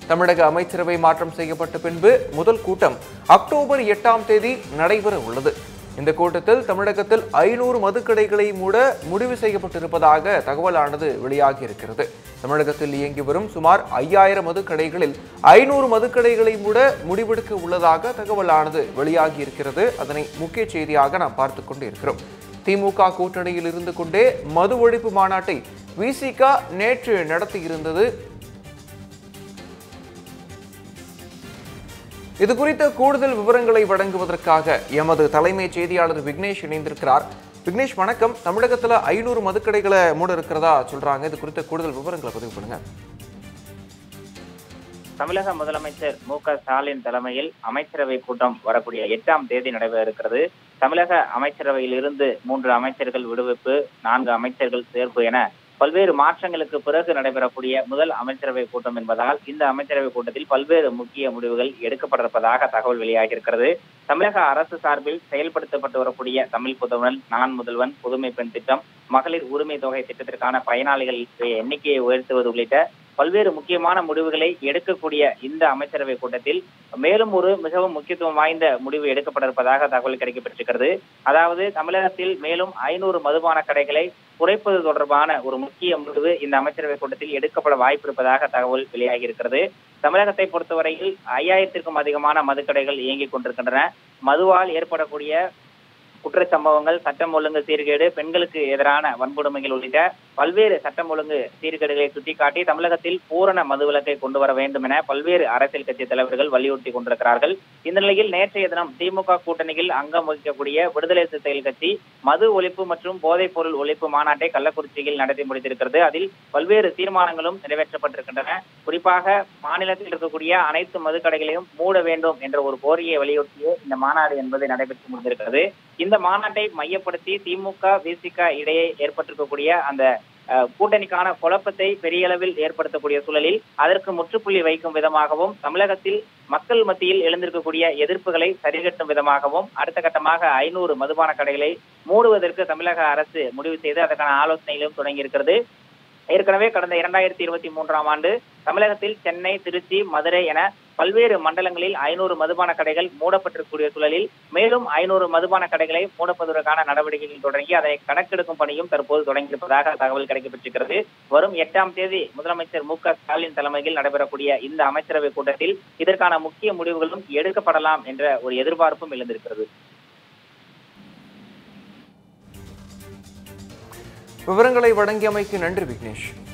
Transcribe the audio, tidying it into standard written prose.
தமிழக அமைச்சரவை மாற்றம் செய்யப்பட்ட பின்பு முதல் கூட்டம் அக்டோபர் 8ஆம் தேதி நடைபெற உள்ளது. இந்த கூட்டத்தில் தமிழகத்தில் 500 மதுக்கடைகளை மூட முடிவு செய்யப்பட்டிருப்பதாக தகவலானது வெளியாகி இருக்கிறது. தமிழகத்தில் இயங்கி வரும் சுமார் 5000 மதுக்கடைகளில் 500 மதுக்கடைகளை மூட முடிவெடுக்க உள்ளதாக தகவலானது வெளியாகி இருக்கிறது. அதனை முக்கிய செய்தியாக நாம் பார்த்துக் கொண்டு இருக்கிறோம். திமுக கூட்டணியில் இருந்து கொண்டே மது ஒழிப்பு மாநாட்டை விசிக நேற்று நடத்தியிருந்தது. இது குறித்த கூடுதல் விவரங்களை வழங்குவதற்காக எமது தலைமை செய்தியாளர் விக்னேஷ் இணைந்திருக்கிறார். விக்னேஷ் வணக்கம். தமிழகத்தில் 500 மதுக்கடைகளை மூட இருக்கிறதா சொல்றாங்க. இது குறித்த கூடுதல் விவரங்களை பதிவு பண்ணுங்க. தமிழக முதலமைச்சர் மு.க.ஸ்டாலின் தலைமையில் அமைச்சரவை கூட்டம் வரக்கூடிய 8ஆம் தேதி நடைபெற இருக்கிறது. தமிழக அமைச்சரவையில் இருந்து 3 அமைச்சர்கள் விடுவிப்பு, 4 அமைச்சர்கள் சேர்ப்பு என பல்வேறு மாற்றங்களுக்கு பிறகு நடைபெறக்கூடிய முதல் அமைச்சரவை கூட்டம் என்பதால் இந்த அமைச்சரவை கூட்டத்தில் பல்வேறு முக்கிய முடிவுகள் எடுக்கப்பட்டிருப்பதாக தகவல் வெளியாகி இருக்கிறது. தமிழக அரசு சார்பில் செயல்படுத்தப்பட்டு வரக்கூடிய தமிழ் புதல்வன், நான் முதல்வன், புதுமை பெண் திட்டம், மகளிர் உரிமை தொகை திட்டத்திற்கான பயனாளிகள் எண்ணிக்கையை உயர்த்துவது உள்ளிட்ட பல்வேறு முக்கியமான முடிவுகளை எடுக்கக்கூடிய இந்த அமைச்சரவை கூட்டத்தில் மேலும் ஒரு மிகவும் முக்கியத்துவம் வாய்ந்த முடிவு எடுக்கப்பட்டிருப்பதாக தகவல் கிடைக்கப்பட்டிருக்கிறது. அதாவது தமிழகத்தில் மேலும் 500 மதுபான கடைகளை குறைப்பது தொடர்பான ஒரு முக்கிய முடிவு இந்த அமைச்சரவை கூட்டத்தில் எடுக்கப்பட வாய்ப்பு இருப்பதாக தகவல் வெளியாகி இருக்கிறது. தமிழகத்தை பொறுத்தவரையில் 5000க்கும் அதிகமான மதுக்கடைகள் இயங்கிக் கொண்டிருக்கின்றன. மதுவால் ஏற்படக்கூடிய குற்றச்சம்பவங்கள், சட்டம் ஒழுங்கு சீர்கேடு, பெண்களுக்கு எதிரான வன்கொடுமைகள் உள்ளிட்ட பல்வேறு சட்டம் ஒழுங்கு சீர்கேடுகளை சுட்டிக்காட்டி தமிழகத்தில் பூரண மதுவிலக்கை கொண்டு வர வேண்டும் என பல்வேறு அரசியல் கட்சி தலைவர்கள் வலியுறுத்தி கொண்டிருக்கிறார்கள். இந்த நிலையில் நேற்றைய தினம் திமுக கூட்டணியில் அங்கம் வகிக்கக்கூடிய விடுதலை சிறுத்தைகள் கட்சி மது ஒழிப்பு மற்றும் போதைப் பொருள் ஒழிப்பு மாநாட்டை கள்ளக்குறிச்சியில் நடத்தி முடித்திருக்கிறது. அதில் பல்வேறு தீர்மானங்களும் நிறைவேற்றப்பட்டிருக்கின்றன. குறிப்பாக மாநிலத்தில் இருக்கக்கூடிய அனைத்து மதுக்கடைகளையும் மூட வேண்டும் என்ற ஒரு கோரிக்கையை வலியுறுத்திய இந்த மாநாடு என்பது நடைபெற்று முடிந்திருக்கிறது. இந்த மாநாட்டை மையப்படுத்தி திமுக, விசிக இடையே ஏற்பட்டிருக்கக்கூடிய அந்த கூட்டணிக்கான குழப்பத்தை பெரிய அளவில் ஏற்படுத்தக்கூடிய சூழலில் அதற்கு முற்றுப்புள்ளி வைக்கும் விதமாகவும் தமிழகத்தில் மக்கள் மத்தியில் எழுந்திருக்கக்கூடிய எதிர்ப்புகளை சரிகட்டும் விதமாகவும் அடுத்த கட்டமாக 500 மதுபான கடைகளை மூடுவதற்கு தமிழக அரசு முடிவு செய்து அதற்கான ஆலோசனையிலும் தொடங்கி இருக்கிறது. ஏற்கனவே கடந்த 2023ஆம் ஆண்டு தமிழகத்தில் சென்னை, திருச்சி, மதுரை என பல்வேறு மண்டலங்களில் 500 மதுபான கடைகள் மூடப்பட்டிருக்கக்கூடிய சூழலில் மேலும் 500 மதுபான கடைகளை மூடப்படுவதற்கான நடவடிக்கைகள் தொடங்கி அதை கணக்கெடுக்கும் பணியும் தற்போது தொடங்கியிருப்பதாக தகவல் கிடைக்கப்பட்டிருக்கிறது. வரும் 8ஆம் தேதி முதலமைச்சர் மு.க.ஸ்டாலின் தலைமையில் நடைபெறக்கூடிய இந்த அமைச்சரவை கூட்டத்தில் இதற்கான முக்கிய முடிவுகளும் எடுக்கப்படலாம் என்ற ஒரு எதிர்பார்ப்பும் எழுந்திருக்கிறது. விவரங்களை வழங்கியமைக்கு நன்றி விக்னேஷ்.